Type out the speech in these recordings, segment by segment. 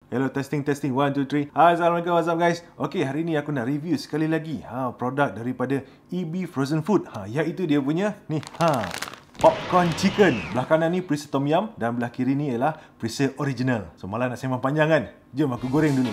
Hello, testing 1 2 3. Assalamualaikum, what's up guys? Okay, hari ni aku nak review sekali lagi produk daripada EB Frozen Food, iaitu dia punya ni, popcorn chicken. Belah kanan ni Preset Tom Yum dan belah kiri ni ialah Preset Original. So malah nak sembang panjang kan? Jom aku goreng dulu.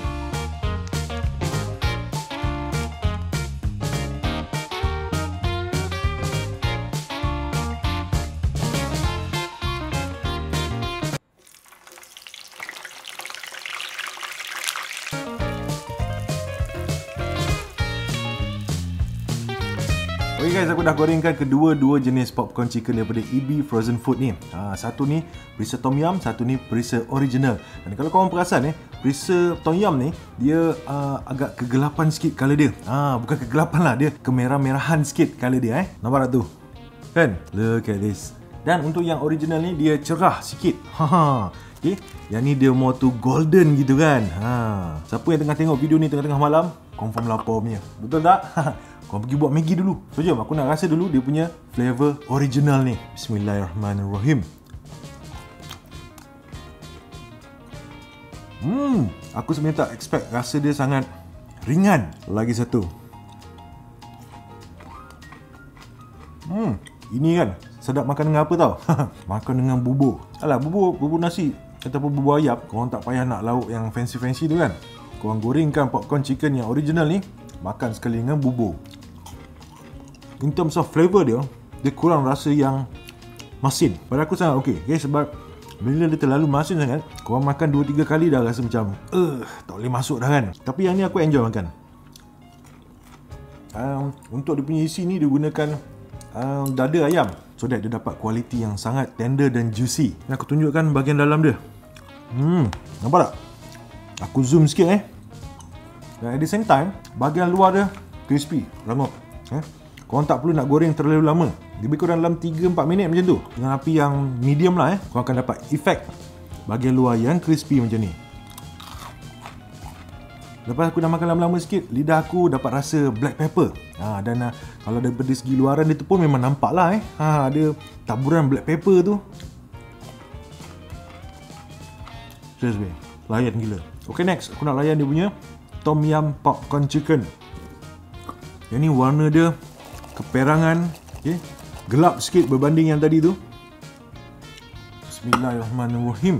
Okay guys, aku dah gorengkan kedua-dua jenis popcorn chicken daripada EB Frozen Food ni. Satu ni Preset Tom Yum, satu ni Preset Original. Dan kalau korang perasan Preset Tom Yum ni dia agak kegelapan sikit colour dia. Bukan kegelapan lah, dia kemerah-merahan sikit colour dia Nampak tak tu? Kan? Look at this. Dan untuk yang original ni dia cerah sikit. Okay, yang ni dia more to golden gitu kan. Siapa yang tengah tengok video ni tengah-tengah malam, confirm lapar punya. Betul tak? Kau pergi buat Maggi dulu. So jom aku nak rasa dulu dia punya flavor original ni. Bismillahirrahmanirrahim. Aku sebenarnya tak expect rasa dia sangat ringan. Lagi satu. Ini kan sedap makan dengan apa tau? Makan dengan bubur. Alah, bubur nasi ataupun bubur ayam. Korang tak payah nak lauk yang fancy-fancy tu kan. Korang gorengkan popcorn chicken yang original ni, makan sekali dengan bubur. In terms of flavor dia kurang rasa yang masin. Pada aku sangat okey. Sebab bila dia terlalu masin sangat, korang makan 2-3 kali dah rasa macam tak boleh masuk dah kan. Tapi yang ni aku enjoy makan. Untuk dia punya isi ni dia gunakan dada ayam, so that dia dapat kualiti yang sangat tender dan juicy. Ni aku tunjukkan bahagian dalam dia. Nampak tak? Aku zoom sikit Dan at the same time, bahagian luar dia crispy, rangup. Korang tak perlu nak goreng terlalu lama. Lebih kurang dalam 3-4 minit macam tu. Dengan api yang medium lah korang akan dapat efek bahagian luar yang crispy macam ni. Lepas aku dah makan lama-lama sikit, lidah aku dapat rasa black pepper. Dan kalau daripada segi luaran dia tu pun memang nampak lah ada taburan black pepper tu. Seriously, layan gila. Okay, next aku nak layan dia punya Tom Yum popcorn chicken. Yang ni warna dia keperangan, gelap sikit berbanding yang tadi tu. Bismillahirrahmanirrahim.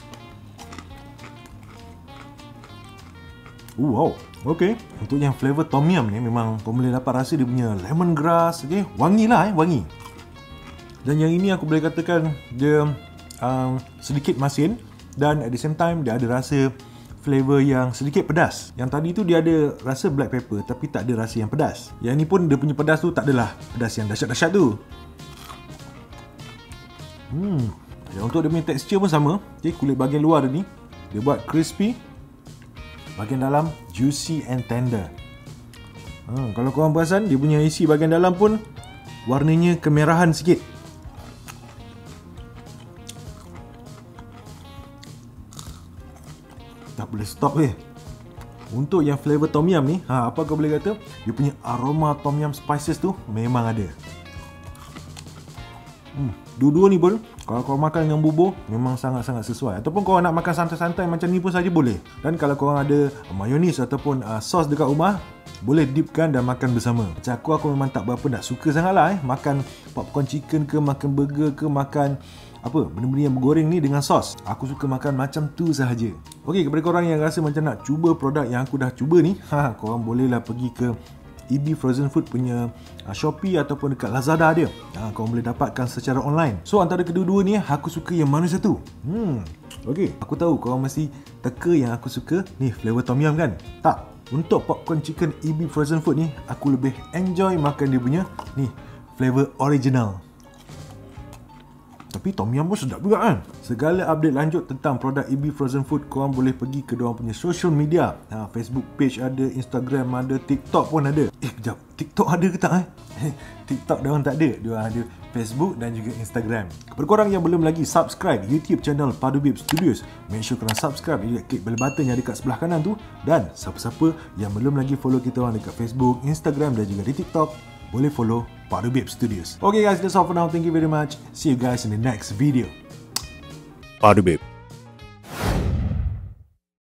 Wow, okay. Untuk yang flavor Tom Yum ni memang kau boleh dapat rasa dia punya lemongrass, wangi lah, wangi. Dan yang ini aku boleh katakan dia sedikit masin dan at the same time dia ada rasa flavor yang sedikit pedas. Yang tadi tu dia ada rasa black pepper tapi tak ada rasa yang pedas. Yang ni pun dia punya pedas tu tak adalah pedas yang dahsyat-dahsyat tu. Untuk dia punya tekstur pun sama. Kulit bahagian luar dia ni dia buat crispy, bahagian dalam juicy and tender. Kalau korang perasan, dia punya isi bahagian dalam pun warnanya kemerahan sikit. Tak boleh stop Untuk yang flavor Tom Yum ni, apa kau boleh kata, dia punya aroma Tom Yum spices tu memang ada. Dua-dua ni pun kalau kau makan dengan bubur memang sangat-sangat sesuai. Ataupun kau nak makan santai-santai macam ni pun saja boleh. Dan kalau korang ada mayonis ataupun sos dekat rumah, boleh dipkan dan makan bersama. Macam aku memang tak berapa nak suka sangat lah makan popcorn chicken ke, makan burger ke, makan benda-benda yang bergoreng ni dengan sos. Aku suka makan macam tu sahaja. Okey, kepada korang yang rasa macam nak cuba produk yang aku dah cuba ni, korang bolehlah pergi ke EB Frozen Food punya Shopee ataupun dekat Lazada dia. Korang boleh dapatkan secara online. So antara kedua-dua ni aku suka yang mana satu? Okey, aku tahu korang mesti teka yang aku suka ni flavor Tom Yum kan? Tak. Untuk popcorn chicken EB Frozen Food ni, aku lebih enjoy makan dia punya ni flavor original. Tapi Tom Yum pun sedap juga kan. Segala update lanjut tentang produk EB Frozen Food, korang boleh pergi ke diorang punya social media. Facebook page ada, Instagram ada, TikTok pun ada. Kejap, TikTok ada ke tak TikTok diorang tak ada. Diorang ada Facebook dan juga Instagram. Kepada korang yang belum lagi subscribe YouTube channel Padubib Studios, make sure korang subscribe dan juga klik bell button yang dekat sebelah kanan tu. Dan siapa-siapa yang belum lagi follow kita orang dekat Facebook, Instagram dan juga di TikTok, boleh follow Padubib Studios. Okay guys, that's all for now. Thank you very much. See you guys in the next video. Padubib.